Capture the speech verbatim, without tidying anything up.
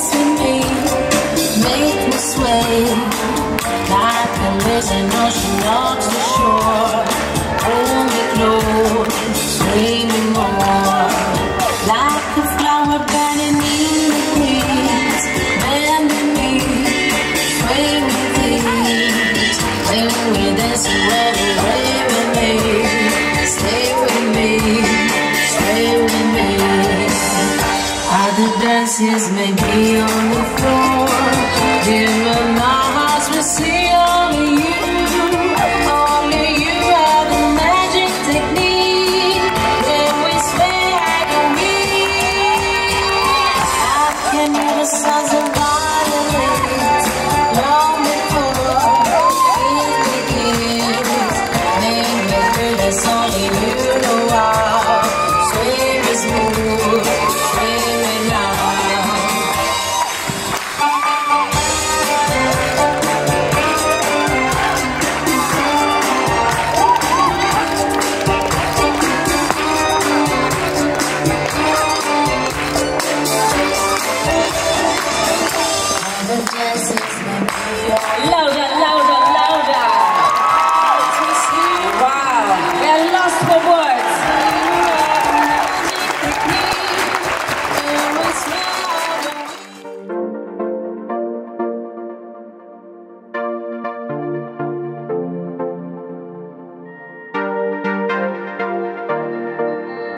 with me, make me sway like a risen ocean hugs the shore. Hold me close, sway me more, like a flower burning in the breeze. Bending me, sway with ease. When we're dancing, every with me, stay with me, stay with me. Other dances may be on the floor, dear, but my heart will see only you. Only you have the magic technique. When we sway like a weed, I can hear the sounds of violence.